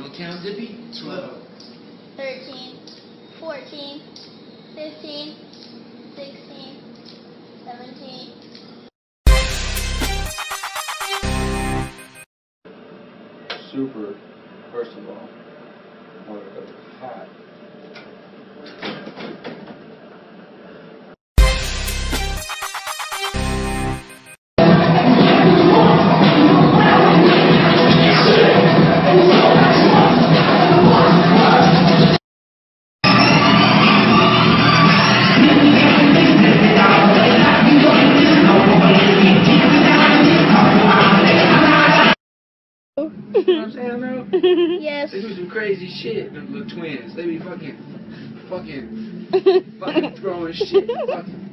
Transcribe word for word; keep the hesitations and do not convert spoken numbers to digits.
wanna count, Dippy? Twelve. Thirteen. Fourteen. Fifteen. Sixteen. Seventeen. Super, first of all, wanted to go hot. You know what I'm saying, bro? Yes. They do some crazy shit, them little twins. They be fucking, fucking, fucking throwing shit, fucking.